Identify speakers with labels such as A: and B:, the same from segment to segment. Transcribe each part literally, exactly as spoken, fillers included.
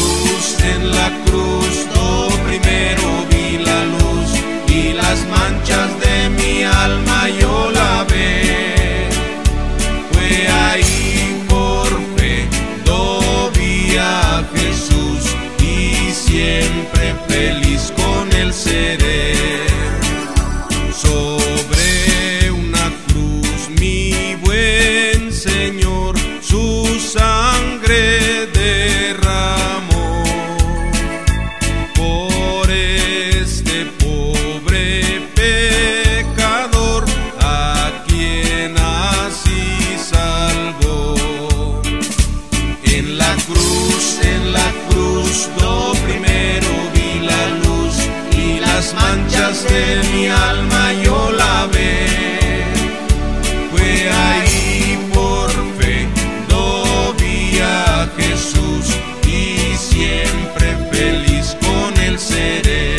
A: cruz, en la cruz, lo primero vi la luz y las manchas de mi alma yo lavé. Fue ahí por fe, lo vi a Jesús y siempre feliz con él seré. Sobre una cruz mi buen Señor su sangre derramó por este pobre pecador a quien así salvó. En la cruz, en la cruz, lo primero vi la luz y las manchas de mi alma yo lavé. Fue ahí por fe, lo vi a Jesús y siempre feliz con él seré.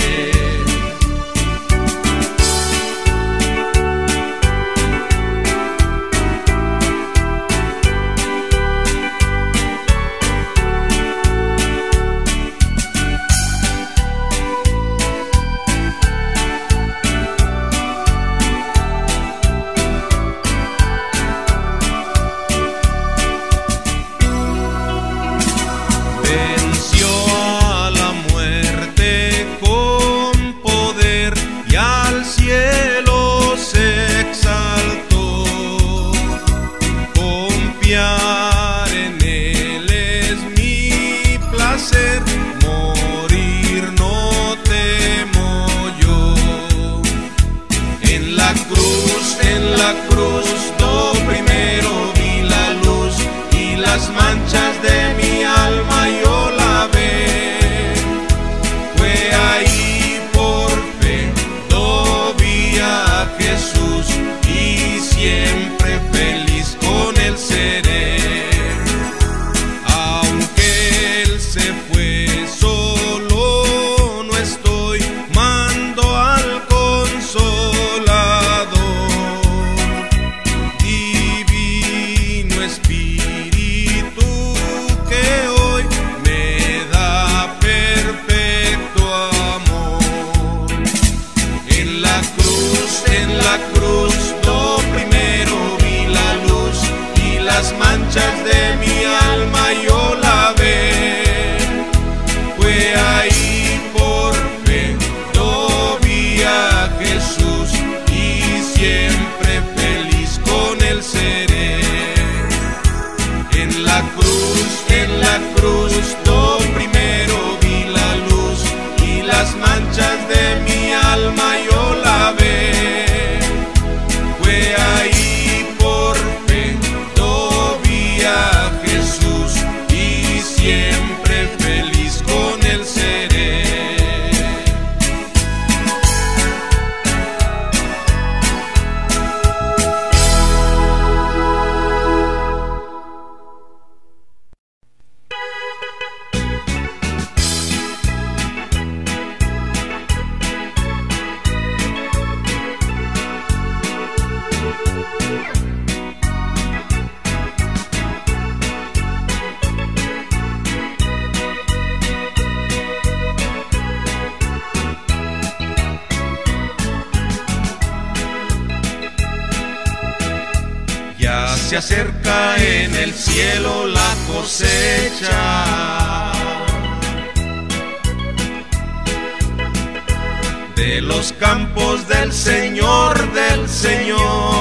B: Se acerca en el cielo la cosecha de los campos del Señor, del Señor.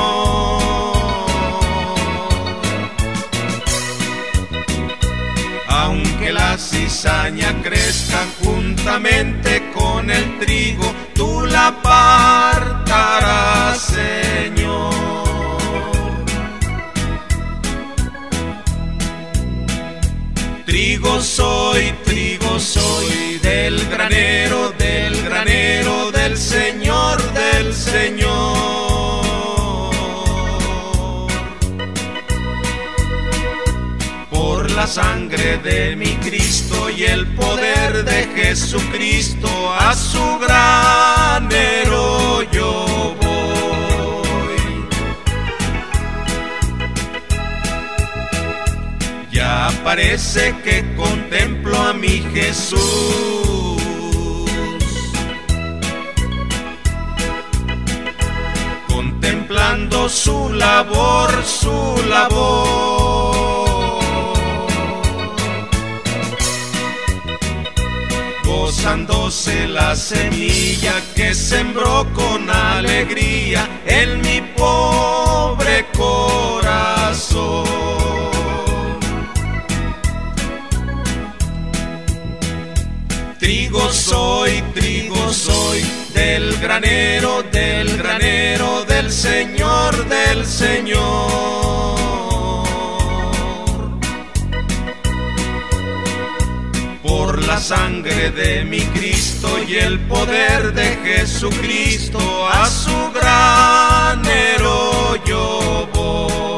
B: Aunque la cizaña crezca juntamente con el trigo, tú la apartarás, Señor. Trigo soy, trigo soy, del granero, del granero, del Señor, del Señor. Por la sangre de mi Cristo y el poder de Jesucristo, a su granero yo voy. Ya parece que contemplo a mi Jesús, contemplando su labor, su labor, gozándose la semilla que sembró con alegría en mi pobre corazón. Trigo soy, trigo soy, del granero, del granero, del Señor, del Señor. Por la sangre de mi Cristo y el poder de Jesucristo, a su granero yo voy.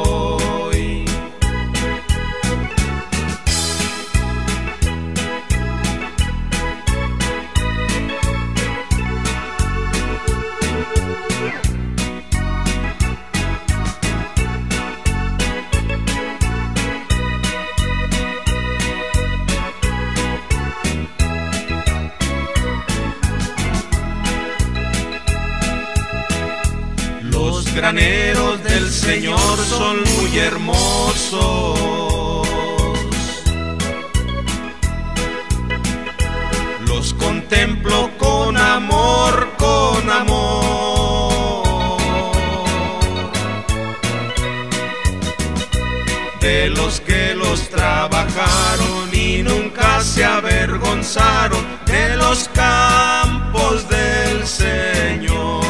B: Los graneros del Señor son muy hermosos, los contemplo con amor, con amor. De los que los trabajaron y nunca se avergonzaron de los campos del Señor.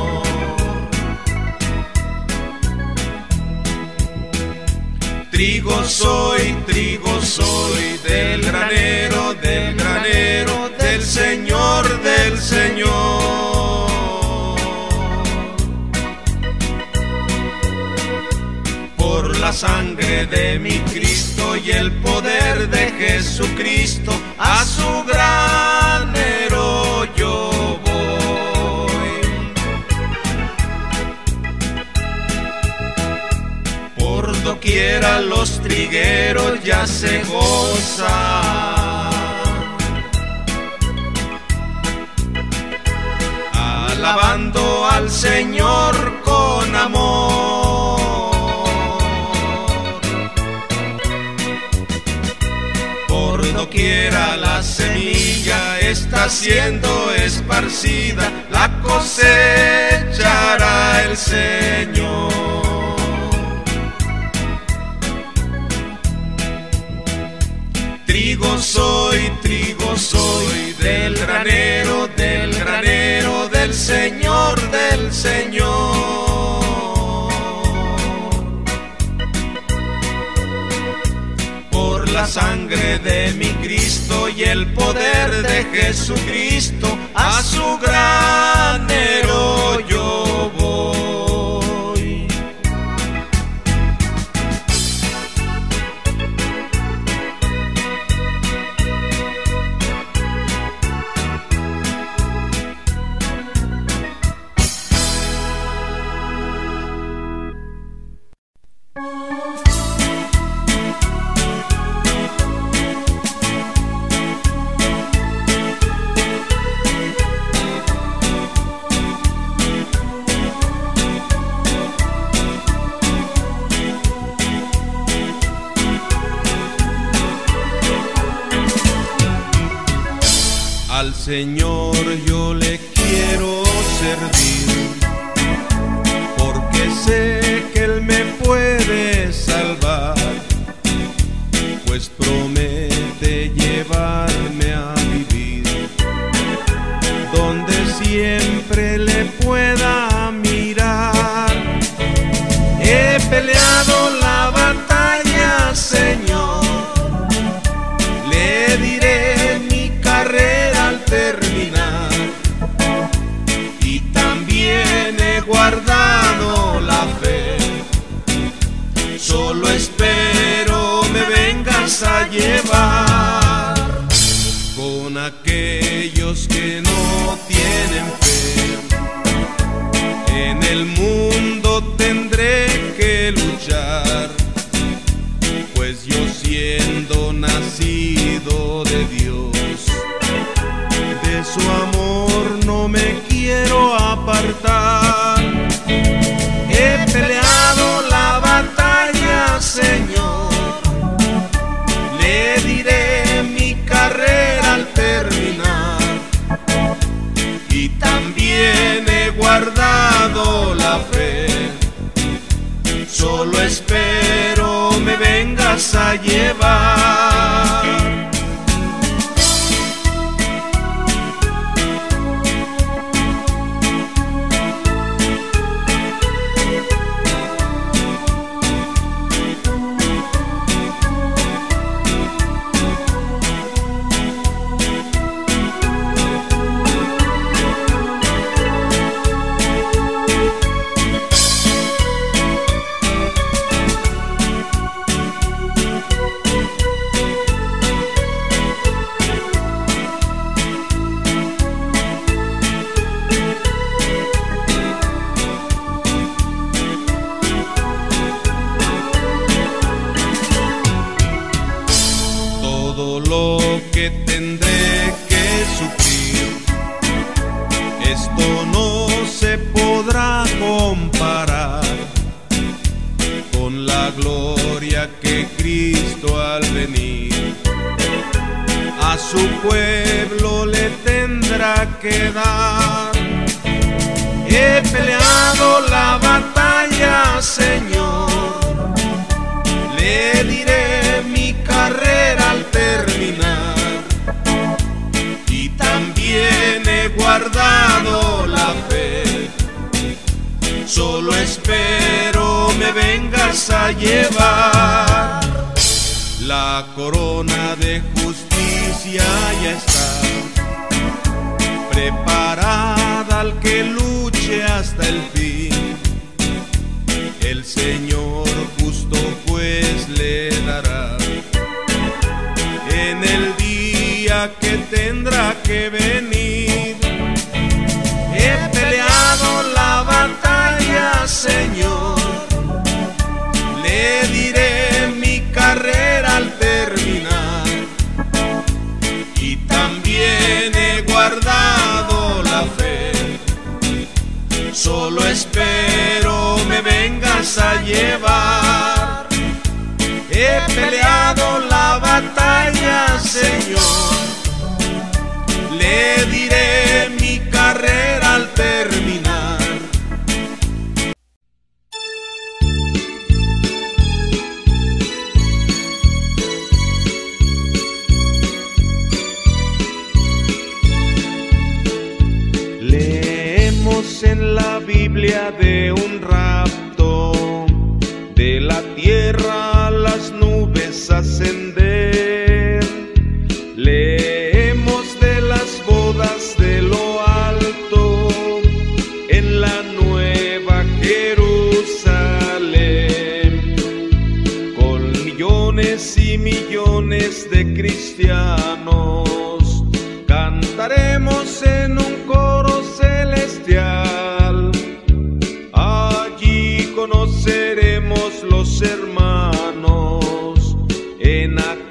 B: Trigo soy, trigo soy, del granero, del granero, del Señor, del Señor. Por la sangre de mi Cristo y el poder de Jesucristo, a su granero yo voy. Por doquiera los trigueros ya se gozan, alabando al Señor con amor. Por doquiera la semilla está siendo esparcida, la cosechará el Señor. Trigo soy, trigo soy, del granero, del granero, del Señor, del Señor. Por la sangre de mi Cristo y el poder de Jesucristo, a su granero yo voy. Al Señor yo le quiero servir, porque sé que Él me puede salvar, pues promete llevarme a vivir donde siempre le pueda mirar. He peleado la batalla, Señor, le diré mi carrera al terminar, y también he guardado la fe. Solo espero me vengas a llevar con aquellos que no tienen fe. En el mundo tendré que luchar, pues yo siendo
A: nacido de Dios. De su amor no me quiero apartar. He peleado la batalla, Señor. Le diré mi carrera al terminar. Y también he guardado la fe. Solo espero me vengas a llevar. Todo lo que tendré que sufrir, esto no se podrá comparar con la gloria que Cristo al venir a su pueblo le tendrá que dar. He peleado la batalla, Señor. Le diré mi carrera al terminar. Y también he guardado la fe. Solo espero me vengas a llevar. La corona de justicia ya está preparada al que luche hasta el fin. El Señor justo pues le dará en el día que tendrá que venir. He peleado la batalla, Señor. Le diré mi carrera al terminar. Y también he guardado la fe. Solo espero me vengas a llevar. He peleado la batalla, Señor. Le diré mi carrera al terminar. Leemos en la Biblia de un rapto, de la tierra a las nubes ascender. Leemos de las bodas de lo alto en la nueva Jerusalén, con millones y millones de cristianos. Cantaremos en un coro celestial. Allí conoceremos los hermanos en aquel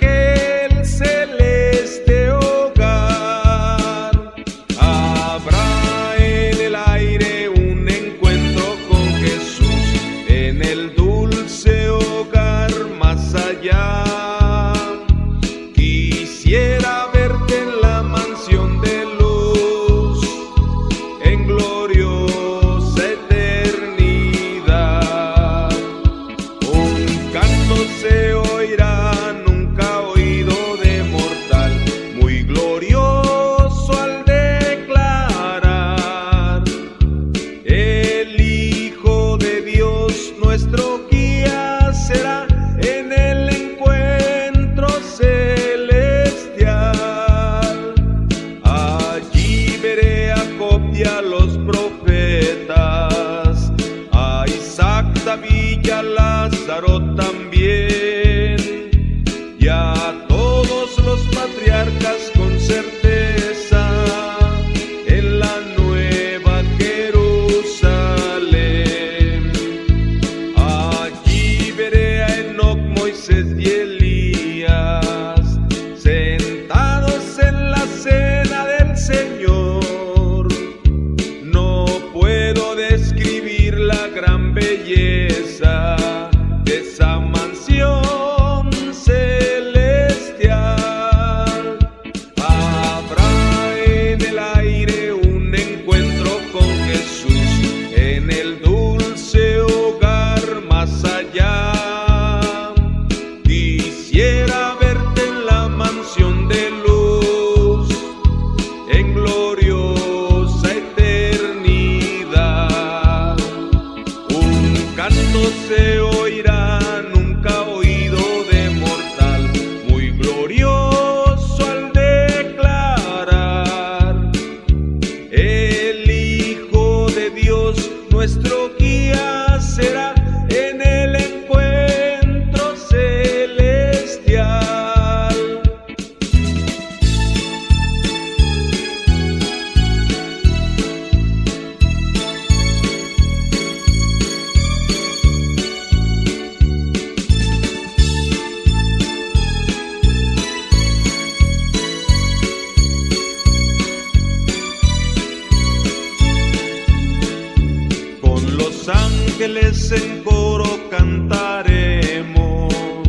B: los ángeles en coro cantaremos,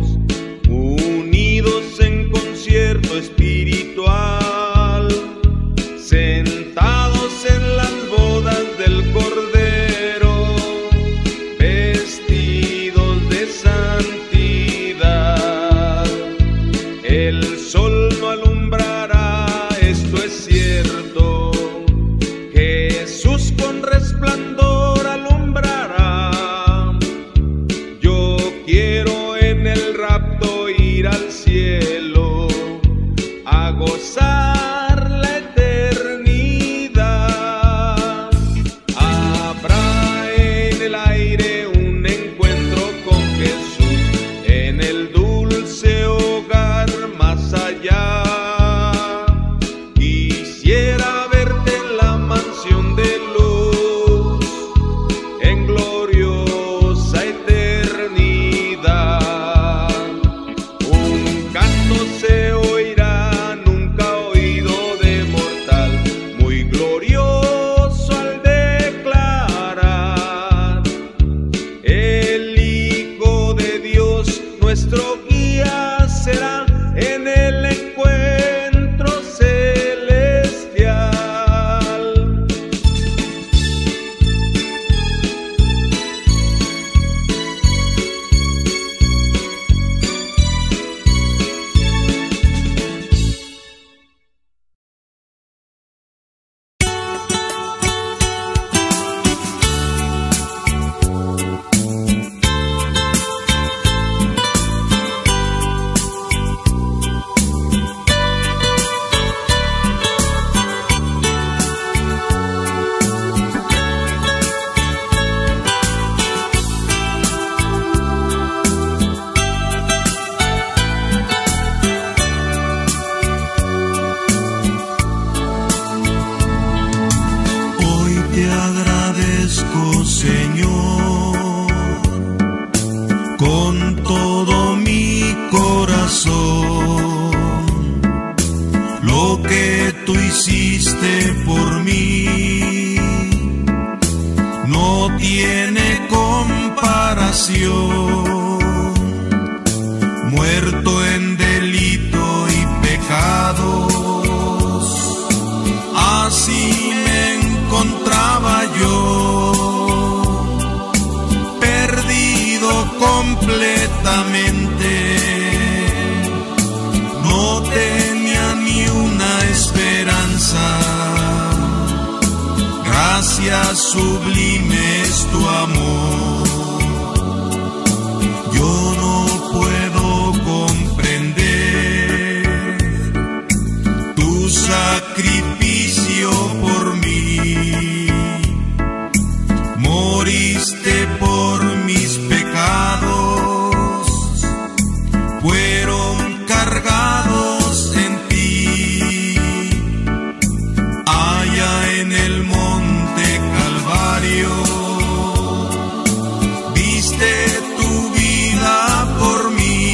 B: unidos en concierto espiritual, sentados en las bodas del Cordero, vestidos de santidad. El sol no alumbrará, esto es cierto, Jesús con resplandor alumbrará. Yo quiero en el rapto ir al cielo a gozar la eternidad. Habrá en el aire un encuentro con Jesús en el dulce hogar más allá. Quisiera verte en la mansión de luz, en gloriosa eternidad. Un canto se oirá nunca oído de mortal, muy glorioso al declarar: el Hijo de Dios, nuestro guía, será en el encuentro celestial.
A: Hoy te agradezco, Señor, con todo mi corazón, lo que tú hiciste por mí no tiene comparación. Muerto en delito y pecados, así me encontraba yo, perdido completamente. No tenía ni una esperanza. Gracias, sublime es tu amor. Yo no puedo comprender tu sacrificio por mí. Moriste por mis pecados, fueron cargados en ti. Allá en el monte Calvario, diste tu vida por mí.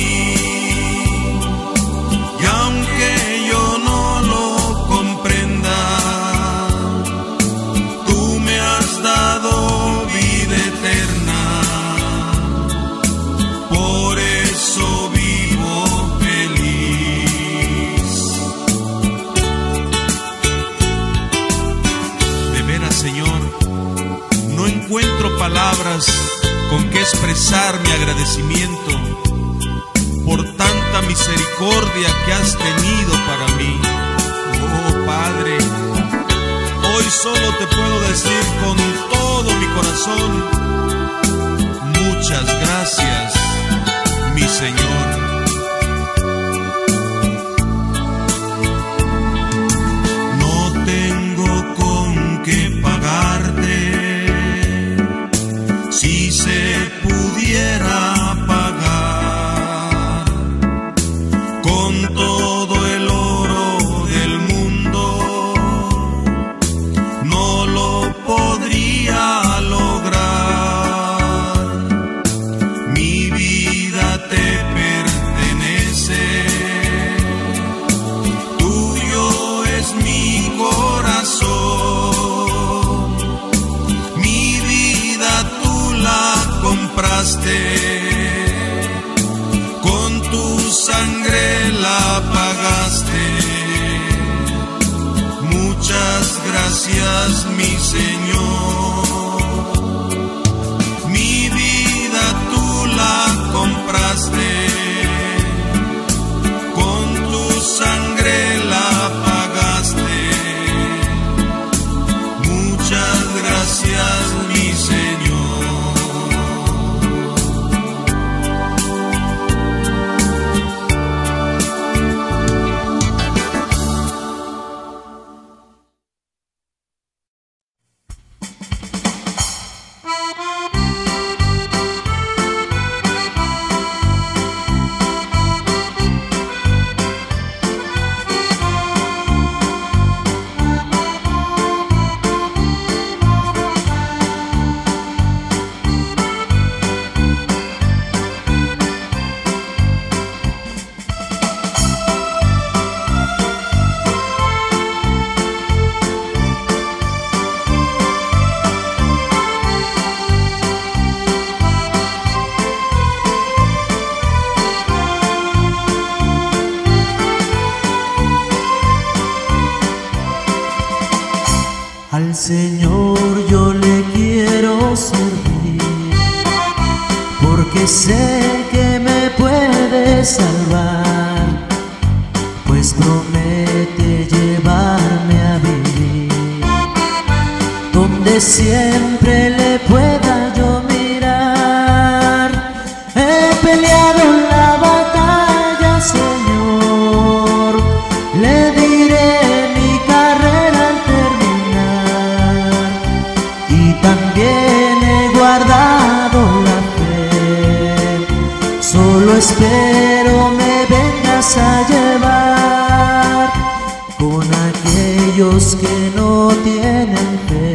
A: Y aunque yo no lo comprenda, tú me has dado vida eterna. Por eso vivo feliz. De veras, Señor, no encuentro palabras con que expresar mi agradecimiento por tanta misericordia que has tenido para mí. Oh Padre, hoy solo te puedo decir con todo mi corazón: muchas gracias, mi Señor. No tengo con qué pagarte, si se pudiera pagar con todo el oro del mundo, no lo podría lograr. Mi vida te perdí
B: gracias, mi Señor. Mi vida tú la compraste, con tu sangre la pagaste. Muchas gracias, mi Señor.
C: Al Señor yo le quiero servir, porque sé que me puede salvar, pues promete llevarme a vivir donde siempre le pueda yo mirar. He peleado la batalla, Señor, le diré mi carrera al terminar, y también he guardado la fe. Solo espero me vengas a llevar con aquellos que no tienen fe.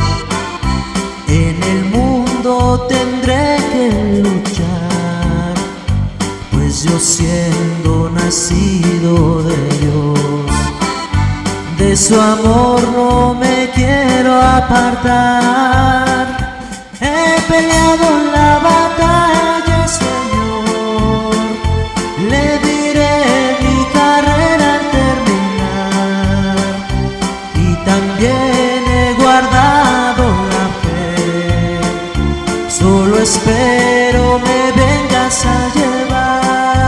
C: En el mundo tendré que luchar, pues yo siendo nacido de Dios, de su amor no me quiero apartar. He peleado la batalla, Señor, le diré mi carrera al terminar, y también he guardado la fe. Solo espero me vengas a llevar.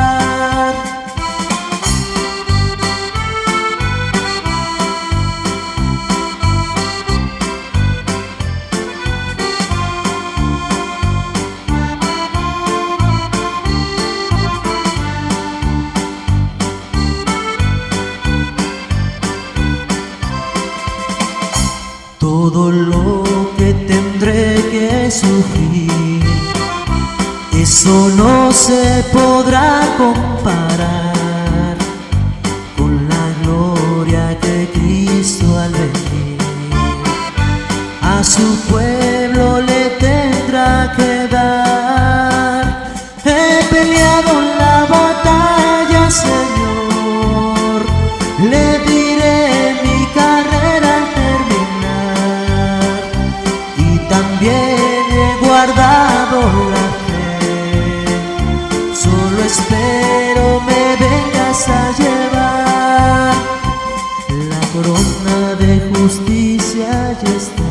C: Todo lo que tendré que sufrir, eso no se podrá comparar con la gloria que Cristo al venir a su pueblo le tendrá que dar. He peleado la batalla, Señor, le diré mi carrera al terminar, y también he guardado la fe. Solo espero me vengas a llevar. La corona de justicia ya está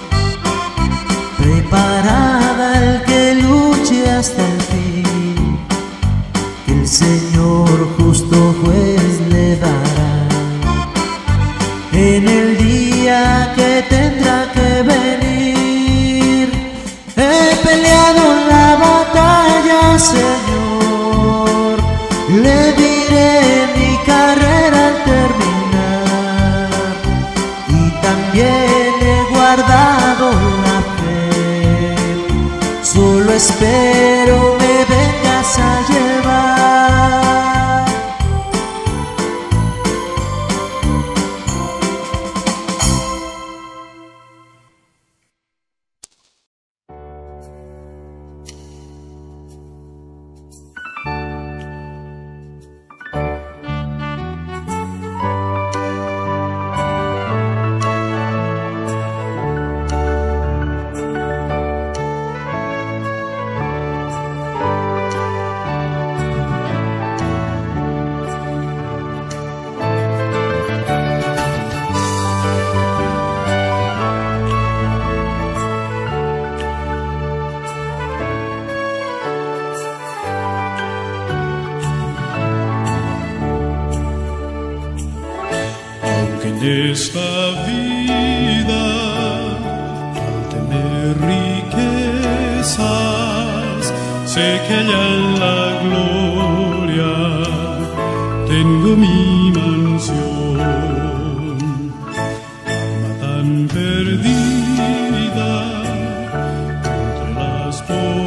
C: preparada al que luche hasta el fin, que el Señor justo juez le dará en el día que tendrá que venir. He peleado la batalla, Señor, le diré mi carrera al terminar, y también he guardado la fe. Solo espero me vengas a llevar.
D: aunque en esta vida al tener riquezas, sé que allá en la gloria tengo mi mansión. Alma tan perdida entre las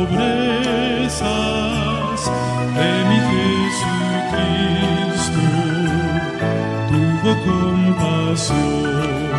D: pobrezas de mi Jesucristo, tuvo compasión.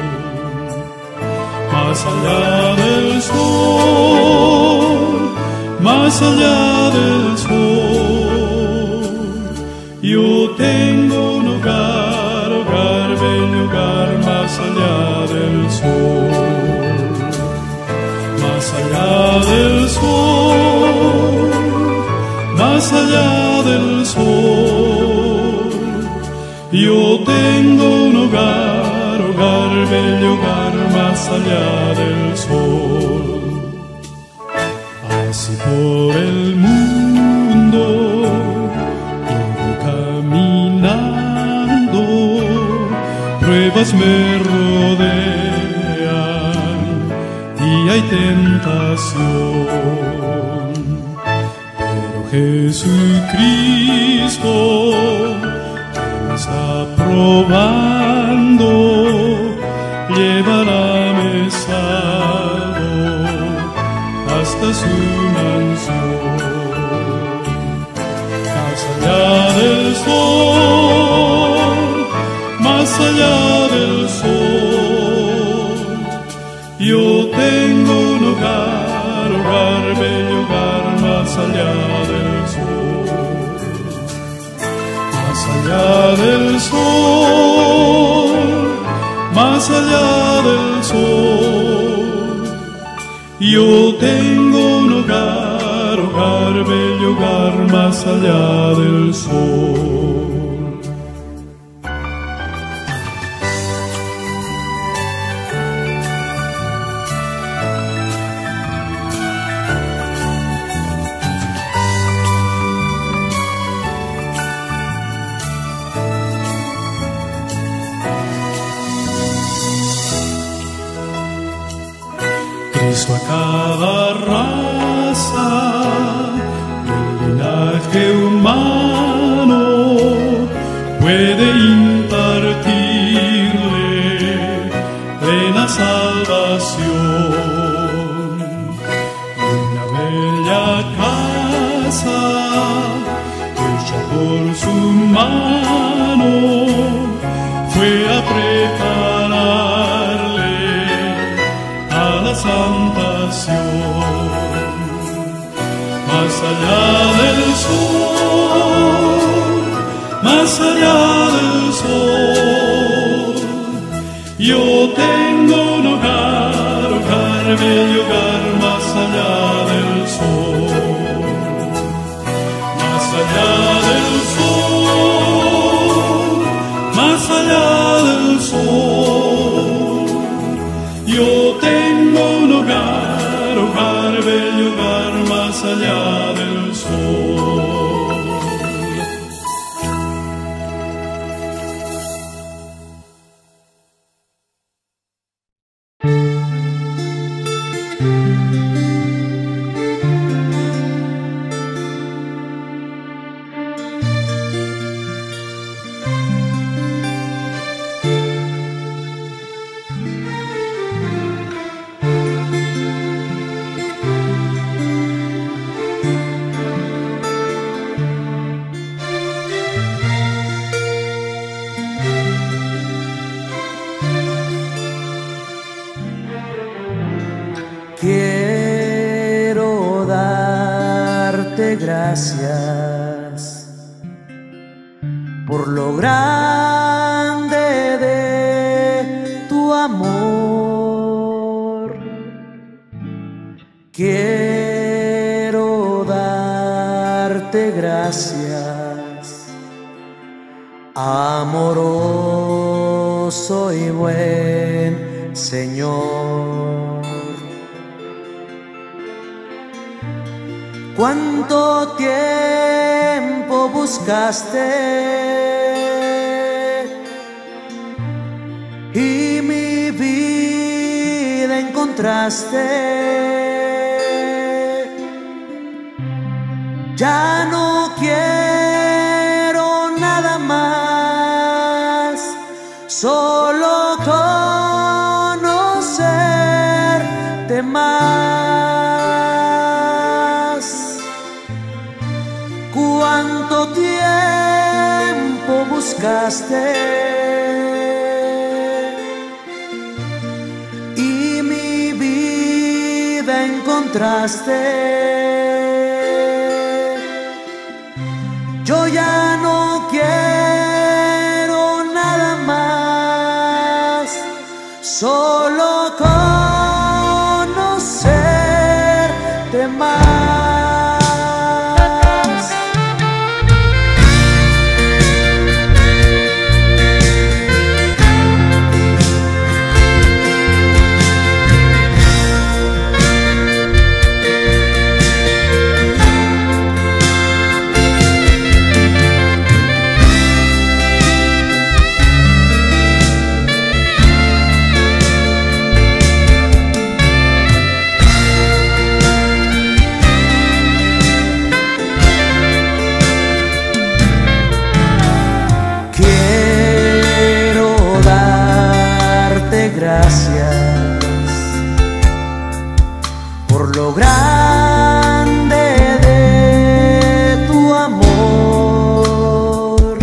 D: Más allá del sol, más allá del sol, yo tengo un hogar, hogar, bello hogar, más allá del sol. Más allá del sol, más allá del sol, yo tengo un hogar, hogar, bello hogar, más allá del sol. Así por el mundo yo voy caminando, pruebas me rodean y hay tentación, pero Jesucristo me está probando, llevarme salvo hasta su mansión. Más allá del sol, más allá del sol, yo tengo un hogar, hogar, bello hogar, más allá del sol. Más allá del sol, más allá del sol, yo tengo un hogar, hogar, bello hogar, más allá del sol. Cristo a cada raza del linaje humano puede impartirle plena salvación. Una bella casa hecha por su mano fue a prepararle a la salvación. Más allá del sol, más allá del sol, yo tengo un hogar, hogar, bello hogar, más allá del sol. Más allá del sol, más allá del sol, yo tengo un hogar, hogar, bello hogar, más allá del sol.
C: Quiero darte gracias por lo grande de tu amor. Quiero darte gracias, amoroso y buen Señor. ¿Cuánto tiempo buscaste y mi vida encontraste. Ya no quiero nada más, solo conocerte más. ¿Cuánto tiempo buscaste? Y mi vida encontraste. Yo ya no quiero nada más, solo conocerte más. Gracias por lo grande de tu amor.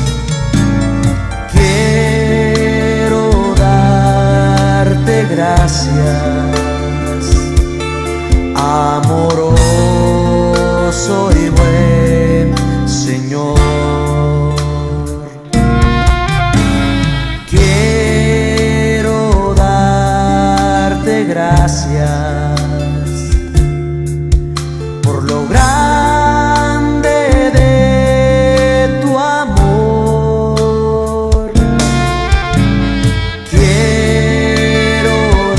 C: Quiero darte gracias, amoroso y buen Señor. Gracias por lo grande de tu amor. Quiero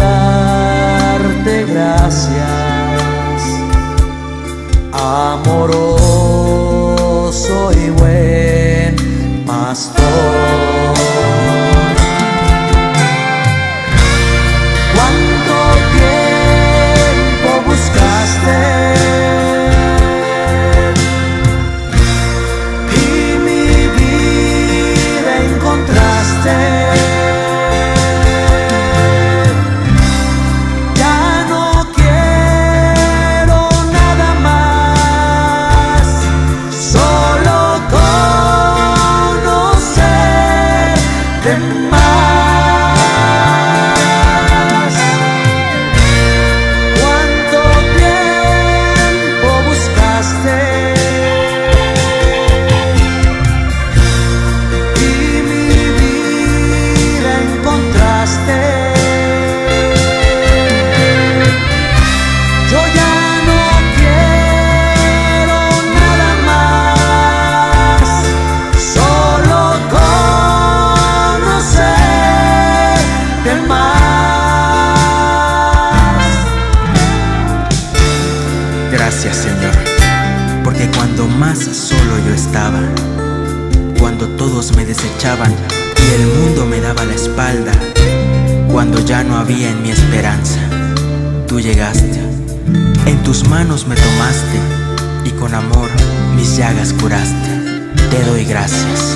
C: darte gracias, amoroso y buen pastor.
E: Gracias, Señor, porque cuando más solo yo estaba, cuando todos me desechaban y el mundo me daba la espalda, cuando ya no había en mi esperanza, tú llegaste, en tus manos me tomaste y con amor mis llagas curaste. Te doy gracias.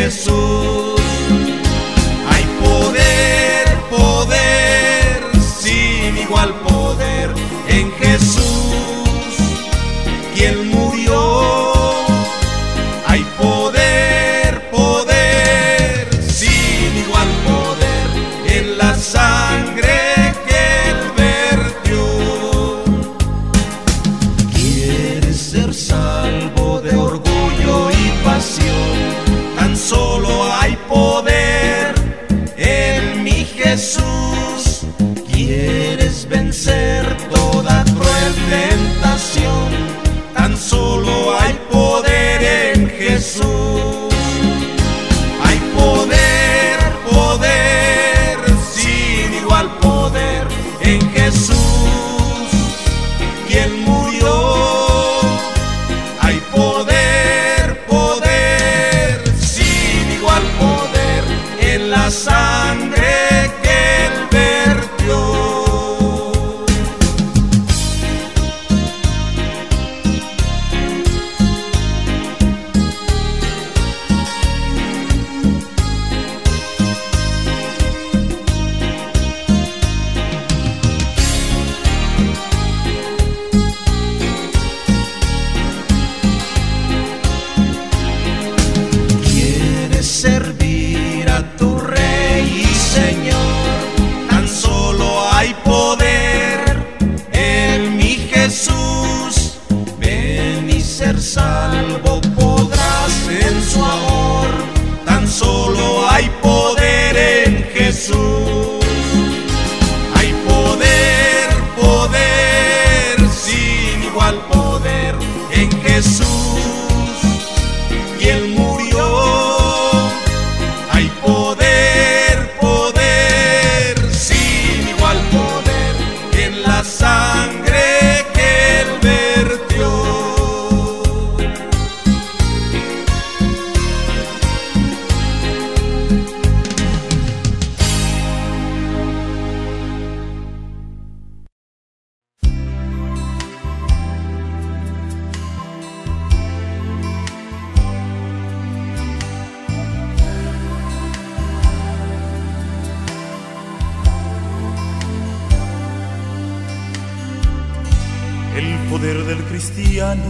A: Jesús. Hay poder, poder, sin igual poder en Jesús, quien murió. Hay poder, poder, sin igual poder en la sangre que Él vertió. ¿Quieres ser salvo de orgullo y pasión? Tan solo hay poder en mi Jesús. ¿Quieres vencer toda cruel tentación? Tan solo hay poder en Jesús. Hay poder, poder, sin igual poder en Jesús, quien murió. Hay poder, poder, sin igual poder en la sangre que Él vertió. ¿Quieres servir a tu Rey y Señor? Tan solo hay poder en mi Jesús. Ven y ser salvo podrás en su amor. Tan solo hay poder en Jesús. Hay poder, poder, sin igual poder en Jesús, quien murió. Hay poder, poder, sin igual poder en la sangre que Él vertió.
F: El poder del cristiano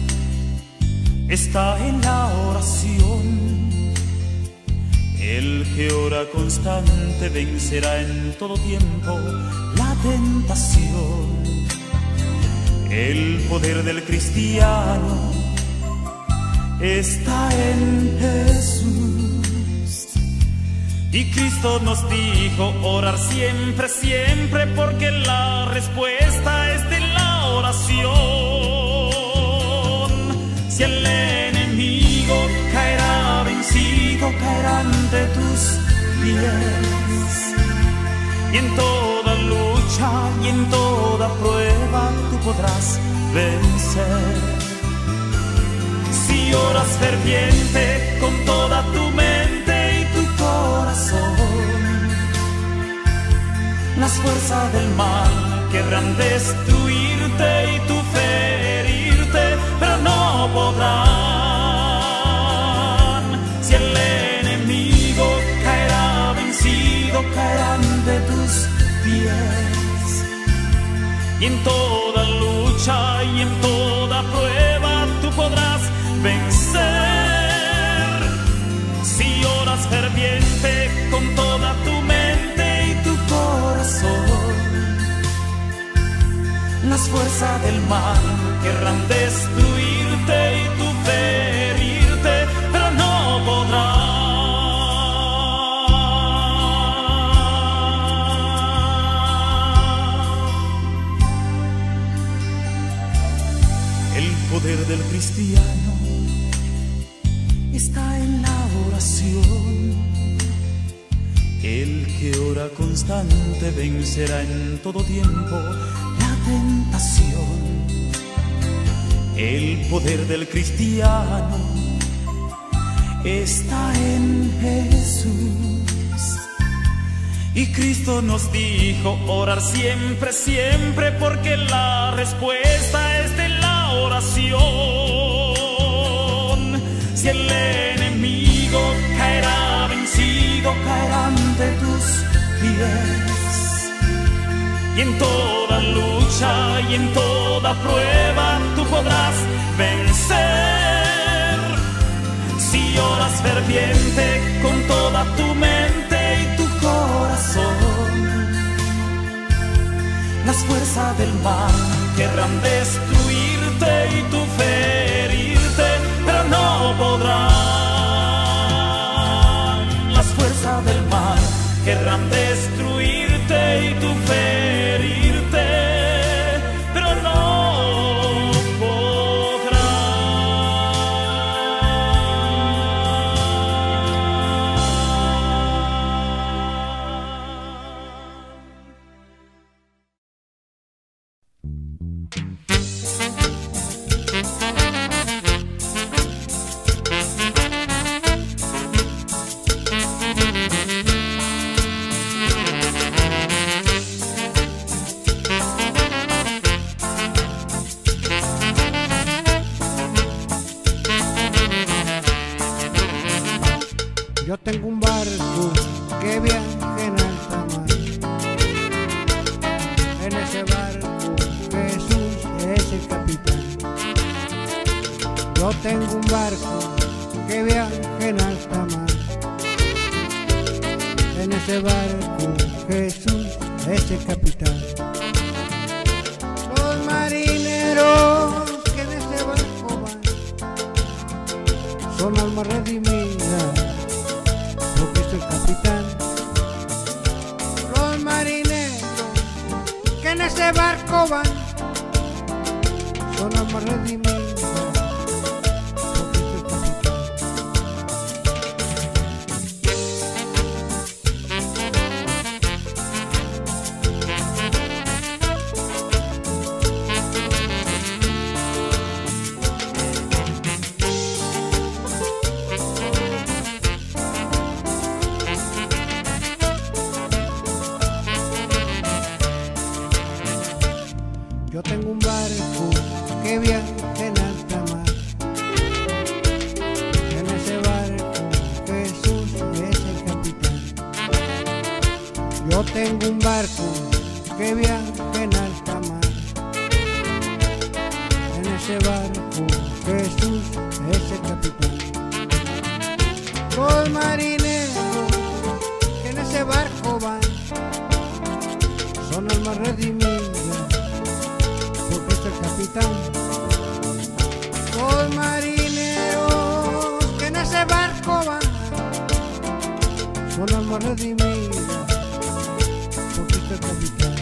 F: está en la oración. El que ora constante vencerá en todo tiempo la tentación. El poder del cristiano está en Jesús. Y Cristo nos dijo orar siempre, siempre, porque la respuesta es de la oración. Si el enemigo caerá vencido, caerá ante tus pies. Y en toda lucha y en toda prueba tú podrás vencer. Si oras ferviente con toda tu mente y tu corazón, las fuerzas del mal querrán destruirte y tú ferirte, pero no podrán. Si el enemigo caerá vencido, caerá ante tus pies. Y en toda lucha y en toda prueba tú podrás vencer. Si oras ferviente con toda tu mente y tu corazón, las fuerzas del mal querrán destruirte y tú ferirte, pero no podrán. El poder del cristiano está en la oración. El que ora constante vencerá en todo tiempo la tentación. El poder del cristiano está en Jesús. Y Cristo nos dijo orar siempre, siempre, porque la respuesta es de la oración. Si el enemigo cae pies. Y en toda lucha y en toda prueba tú podrás vencer. Si oras ferviente con toda tu mente y tu corazón, las fuerzas del mal querrán destruirte y tú ferirte, pero no podrán. Las fuerzas del mal querrán destruirte y tú ferirte, pero no
G: Yo tengo un barco que viaja en alta mar. En ese barco Jesús es el capitán. Yo tengo un barco que viaja en alta mar. En ese barco Jesús es el capitán. Los marineros que en ese barco van son almas redimidas, porque es el capitán. Los marineros que en ese barco van son almas redimidas, porque es el capitán. Yo tengo un barco que viaja en alta mar. En ese barco Jesús es el capitán. Yo tengo un barco que viaja en alta mar. En ese barco Jesús es el capitán. Los marineros que en ese barco van son almas redimidas, porque es el capitán. Los marineros que en ese barco van son almas redimidas, porque es el capitán.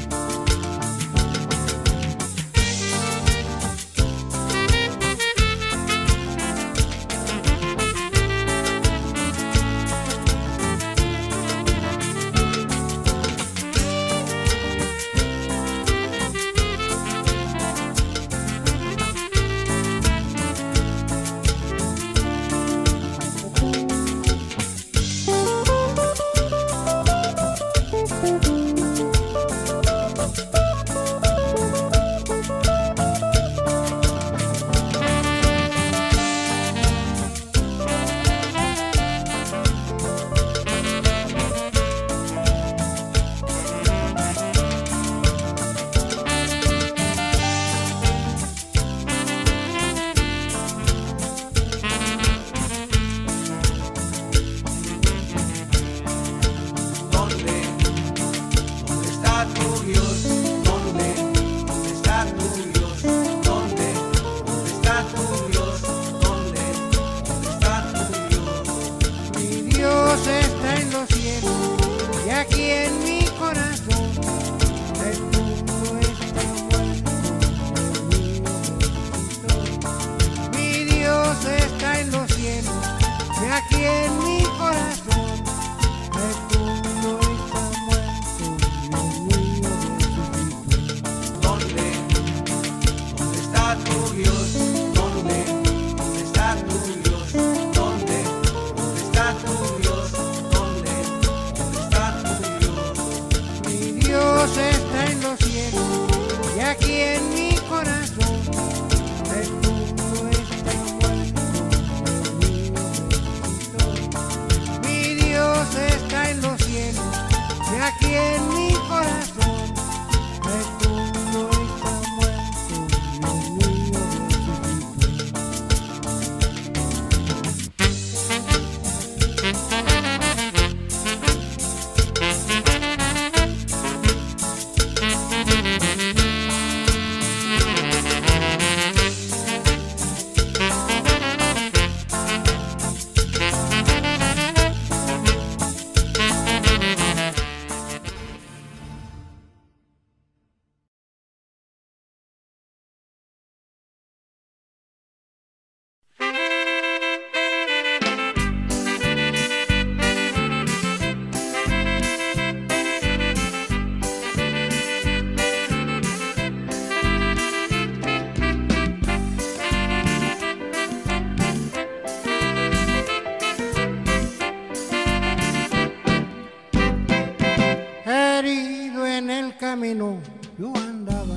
G: camino yo andaba,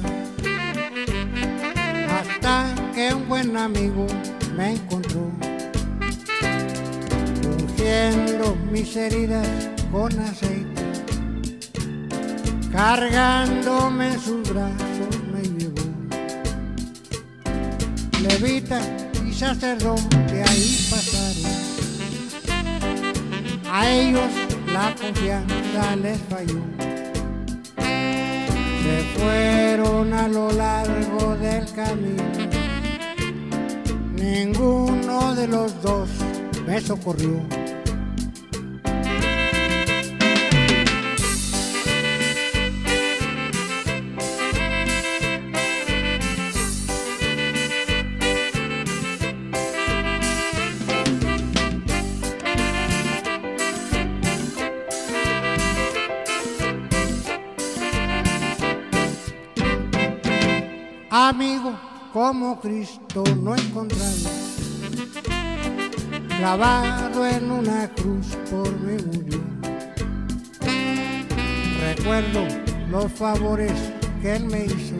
G: hasta que un buen amigo me encontró, ungiendo mis heridas con aceite, cargándome en sus brazos me llevó. Levita y sacerdote ahí pasaron, a ellos la confianza les falló. Se fueron a lo largo del camino, ninguno de los dos me socorrió. Amigo como Cristo no he encontrado, clavado en una cruz por mí murió. Recuerdo los favores que Él me hizo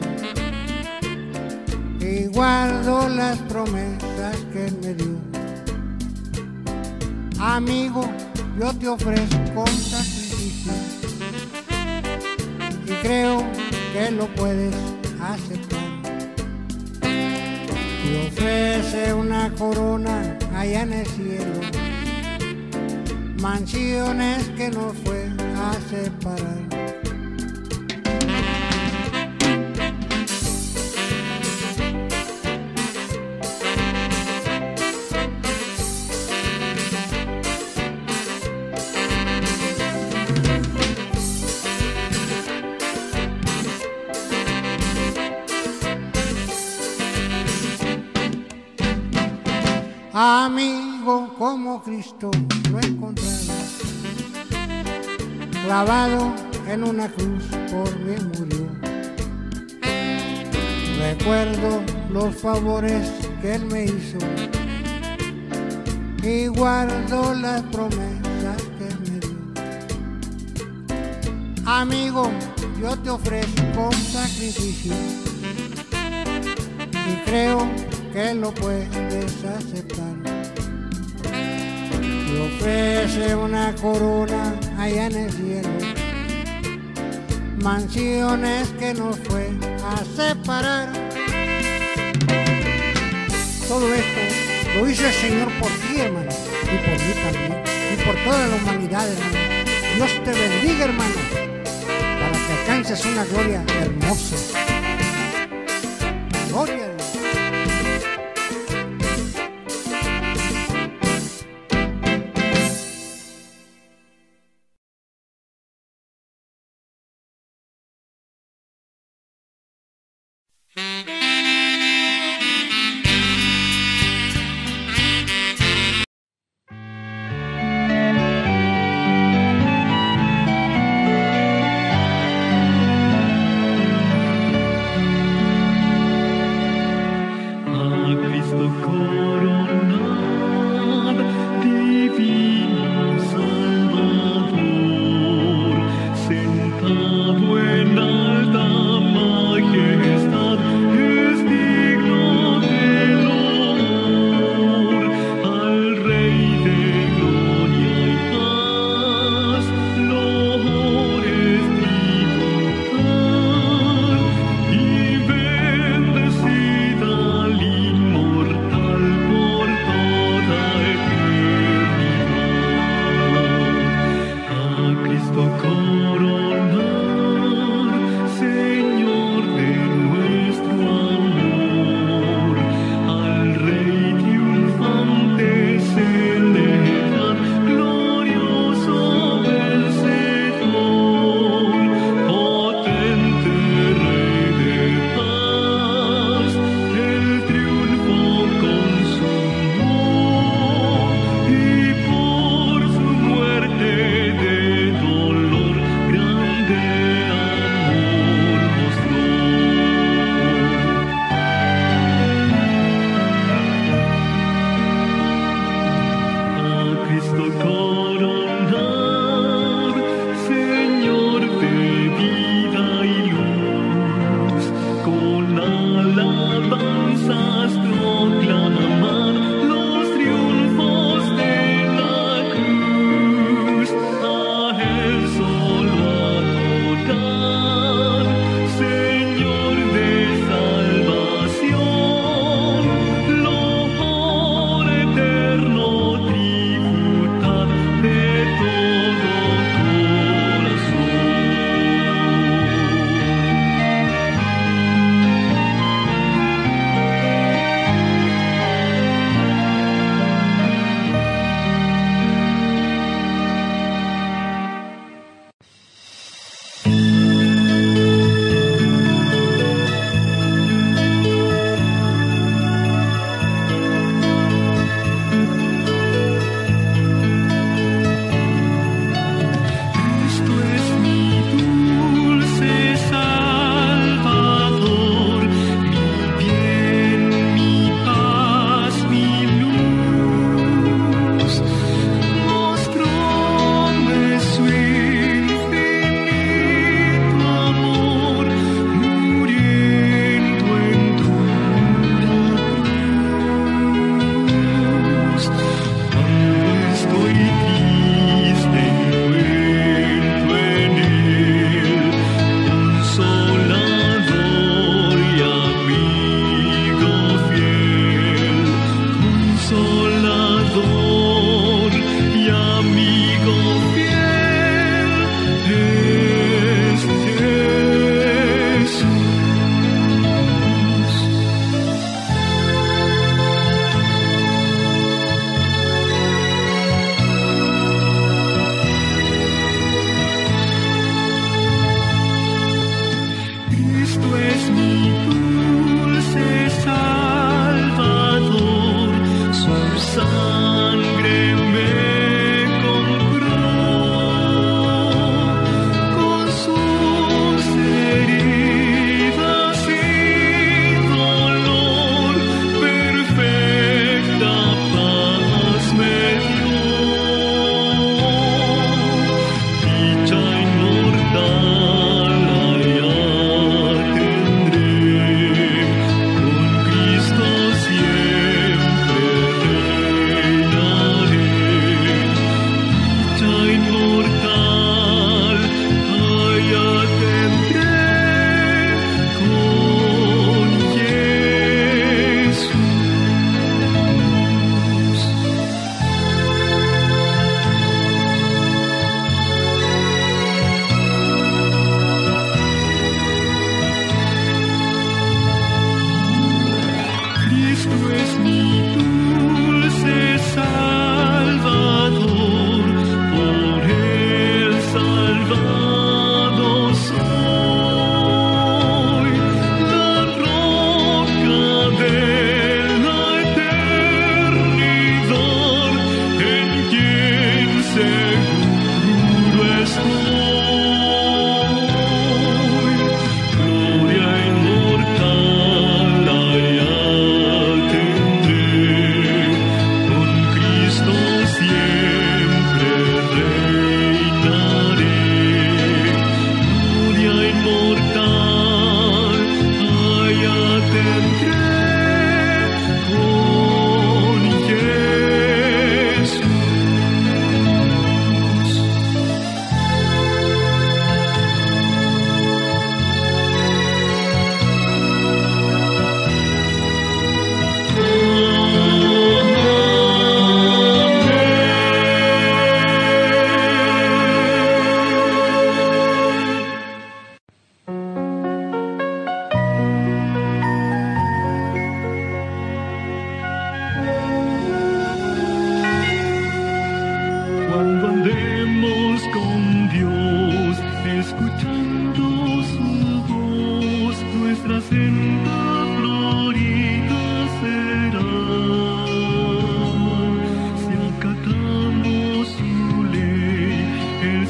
G: y guardo las promesas que Él me dio. Amigo, yo te ofrezco un sacrificio y creo que lo puedes aceptar. Te ofrece una corona allá en el cielo, mansiones que nos fue a separar. Amigo como Cristo lo he encontrado, clavado en una cruz por mí murió. Recuerdo los favores que Él me hizo y guardo las promesas que Él me dio. Amigo, yo te ofrezco un sacrificio y creo que lo puedes aceptar. Te ofrece una corona allá en el cielo, mansiones que nos fue a separar. Todo esto lo hizo el Señor por ti, hermano, y por mí también, y por toda la humanidad, hermano. Dios te bendiga, hermano, para que alcances una gloria hermosa. Gloria a Dios.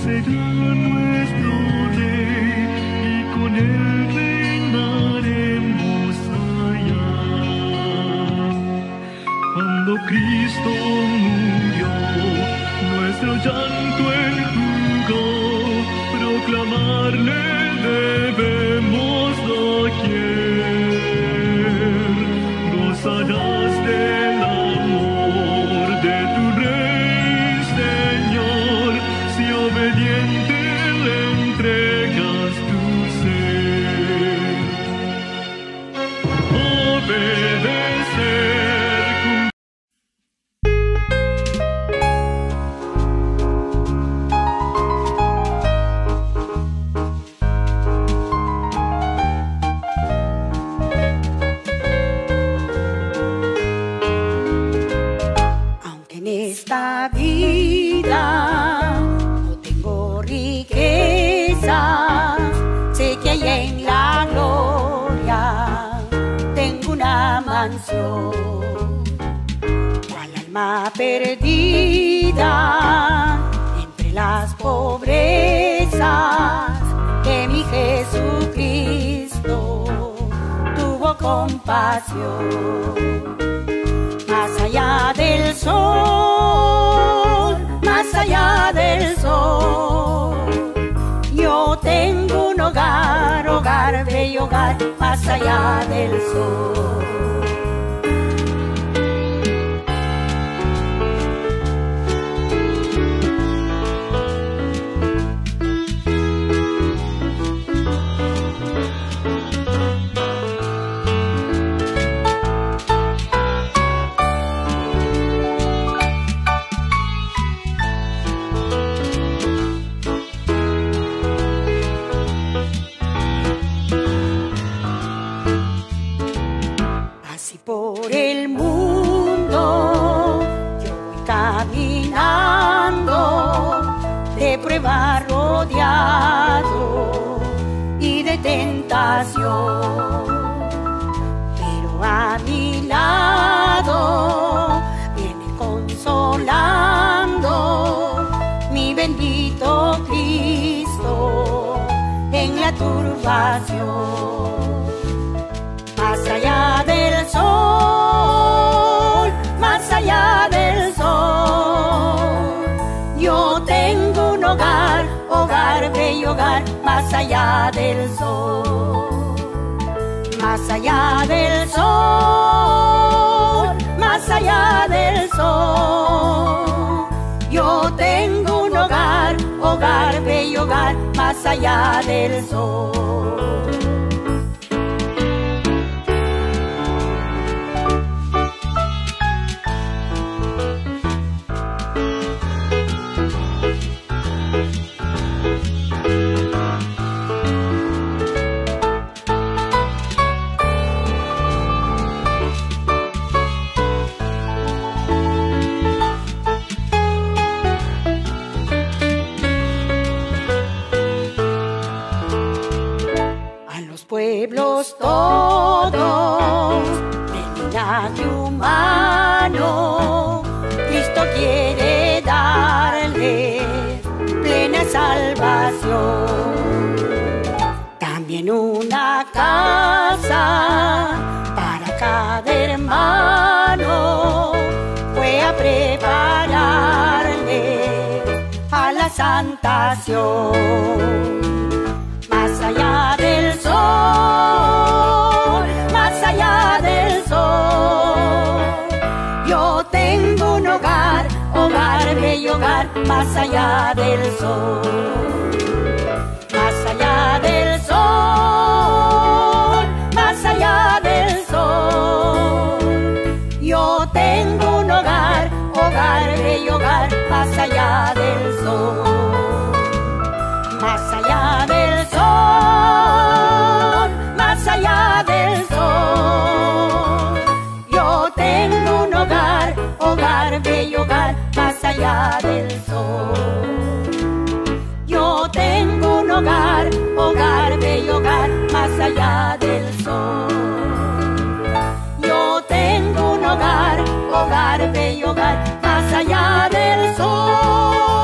H: será nuestro Rey y con él reinaremos allá. Cuando Cristo murió, nuestro llanto enjugó, proclamarle debemos doquier. Gozarás del amor de tu Rey, Señor, si obediente le entregas tu ser. Obedecer.
I: Esta vida no tengo riquezas, sé que hay en la gloria tengo una mansión. Cual alma perdida entre las pobrezas de mi Jesucristo tuvo compasión. Más allá del sol, más allá del sol, yo tengo un hogar, hogar, bello hogar, más allá del sol. Por el mundo yo voy caminando, de prueba rodeado y de tentación, pero a mi lado viene consolando mi bendito Cristo en la turbación. Más allá del sol, más allá del sol, yo tengo un hogar, hogar, bello hogar, más allá del sol. Más allá del sol, más allá del sol, yo tengo un hogar, hogar, bello hogar, más allá del sol. Pueblos todos del linaje humano, Cristo quiere darles plena salvación. También una casa para cada hermano fue a prepararle a la santación. Más allá del sol, más allá del sol, yo tengo un hogar, hogar, bello hogar, más allá del sol. Más allá del sol, más allá del sol, yo tengo un hogar, hogar, bello hogar, más allá del sol. Más allá del sol, más allá del sol, yo tengo un hogar, hogar, bello hogar, más allá del sol. Yo tengo un hogar, hogar, bello hogar, más allá del sol. Yo tengo un hogar, hogar, bello hogar, más allá del sol.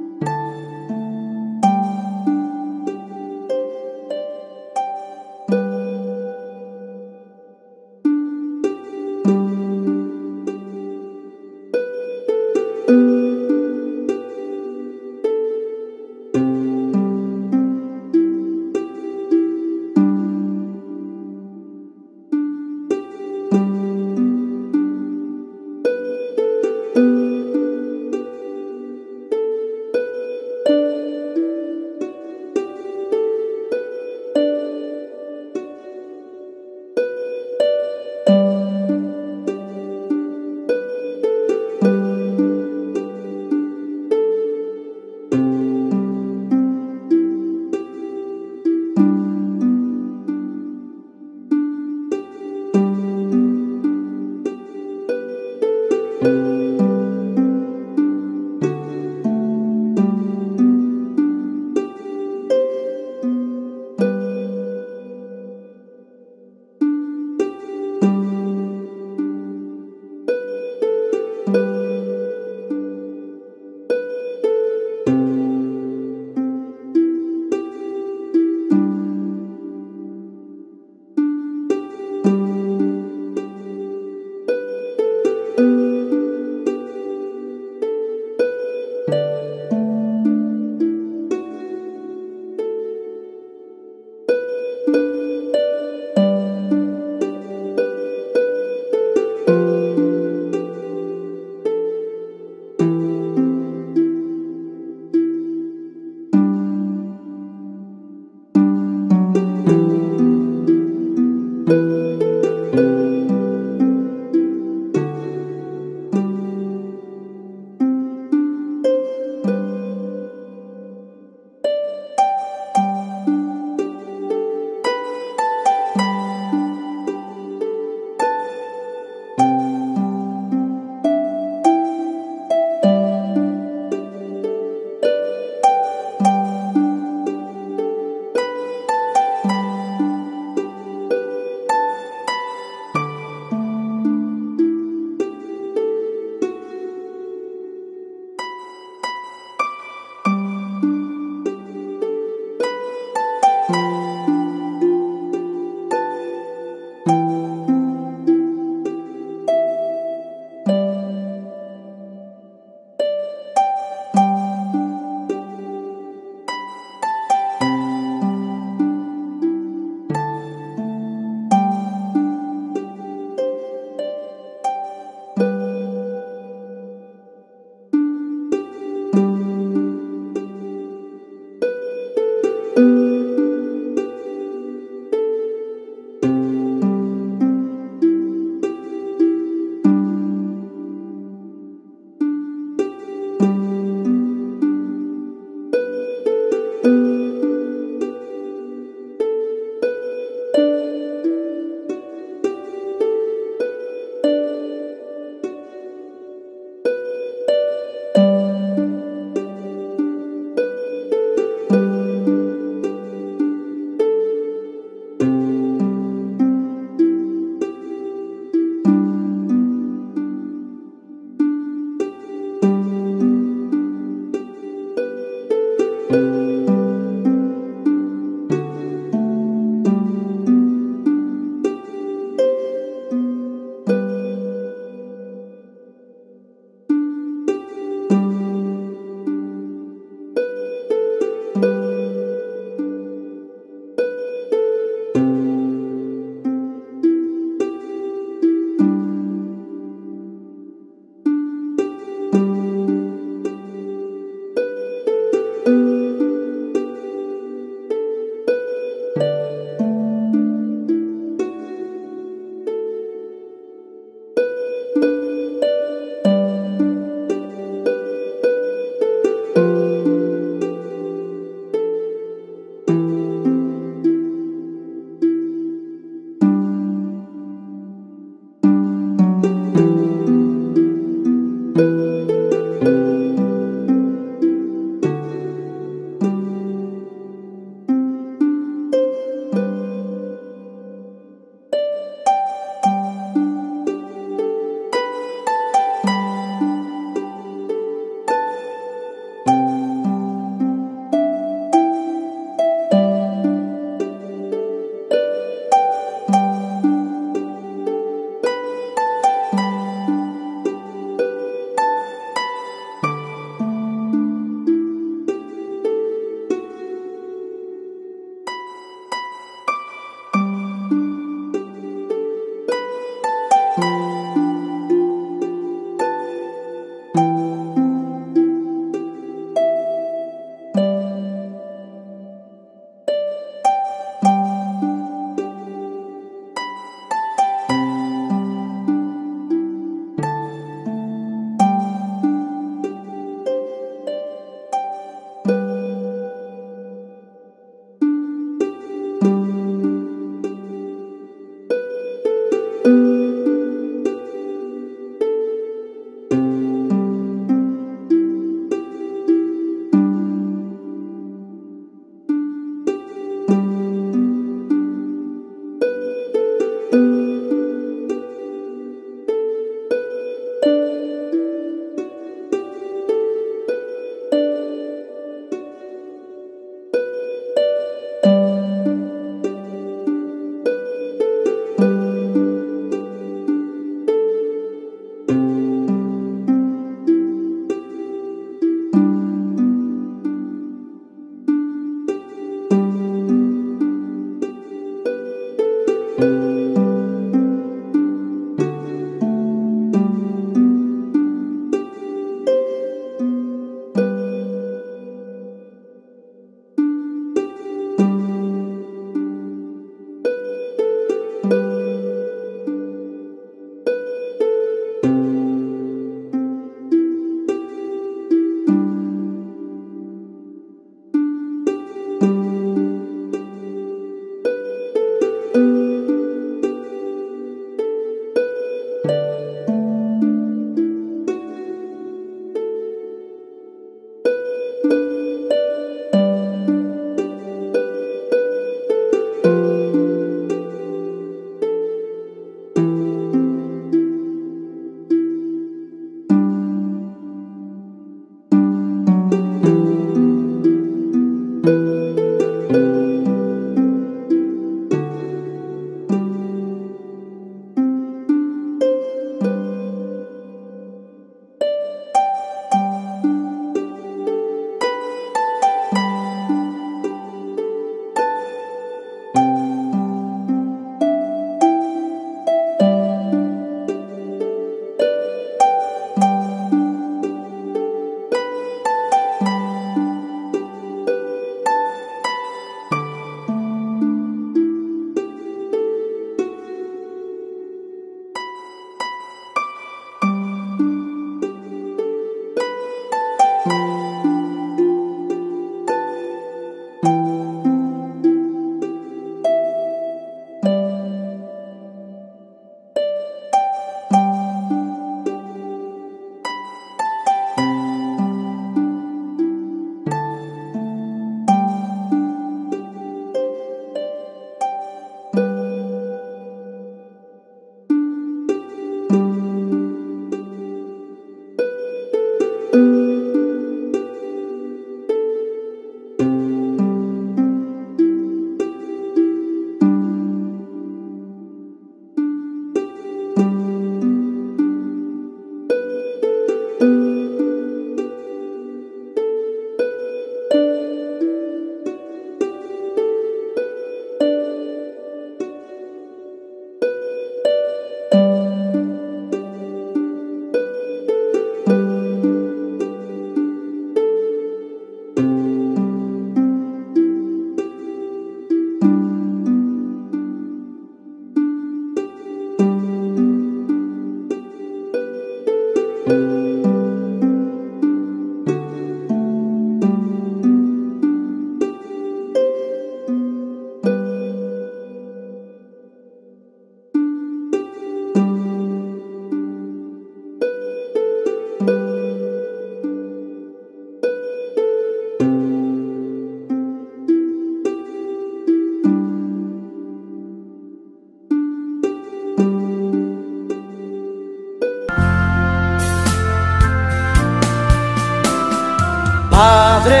J: Padre,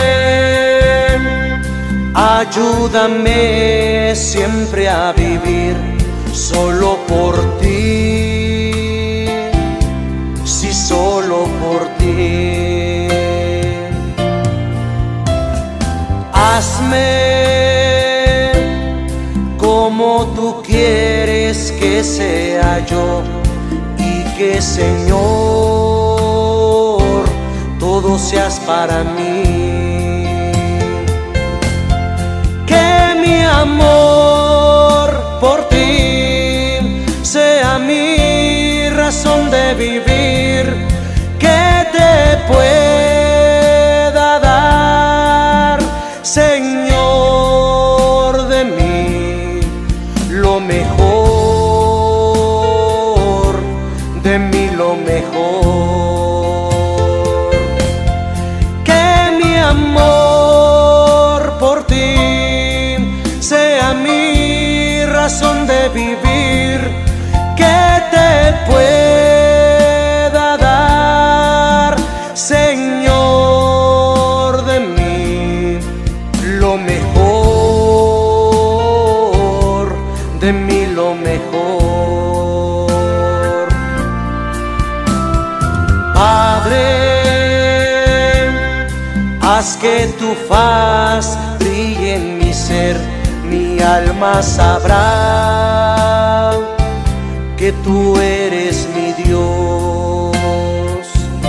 J: ayúdame siempre a vivir solo por ti, sí, solo por ti. Hazme como tú quieres que sea yo, y que, Señor, todo seas para mí. Que mi amor por ti sea mi razón de vivir, que te pueda dar, Señor, de mí lo mejor, de mí lo mejor. Amor por ti sea mi razón de vivir, que te pueda dar, Señor, de mí lo mejor, de mí lo mejor. Padre, haz que tu faz brille en mi ser, mi alma sabrá que tú eres mi Dios.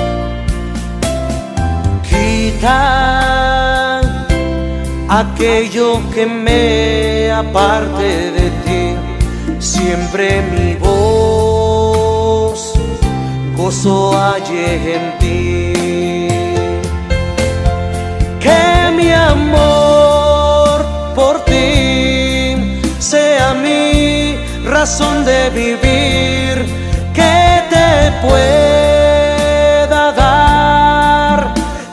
J: Quita aquello que me aparte de ti, siempre mi voz gozo halle en ti. Que mi amor por ti sea mi razón de vivir, que te pueda dar,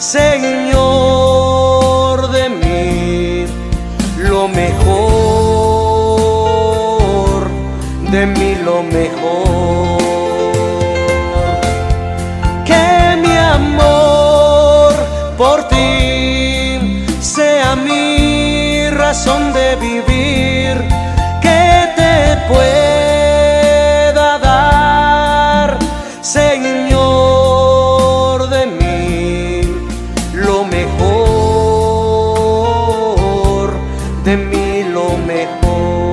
J: Señor, de mí lo mejor, de mí lo mejor. Que mi amor por ti sea mi razón de vivir, que te pueda dar, Señor, de mí lo mejor, de mí lo mejor.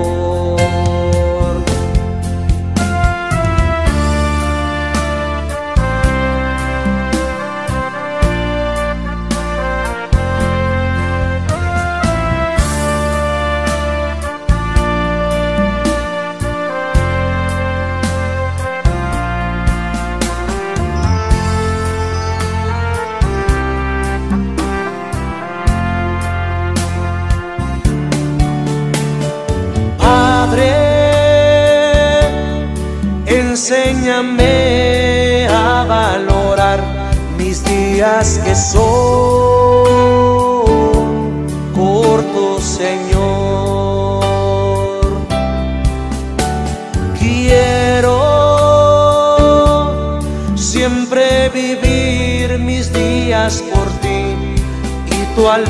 J: Enséñame a valorar mis días que son cortos, Señor. Quiero siempre de vivir mis días por ti, y tú al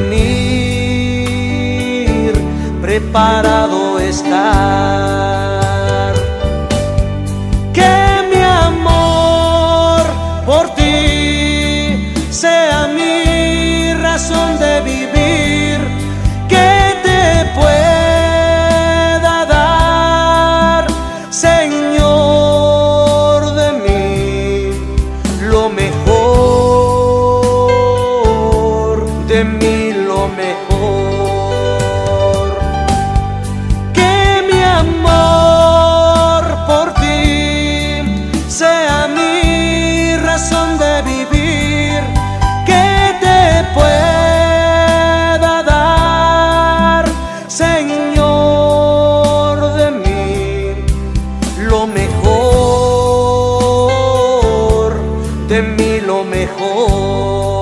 J: venir preparado estar. Que mi amor por ti sea mi razón de vivir, que te pueda dar, Señor, de mí lo mejor, de mí lo mejor. Que mi amor por ti sea mi razón de vivir, que te pueda dar, Señor, de mí lo mejor, de mí lo mejor.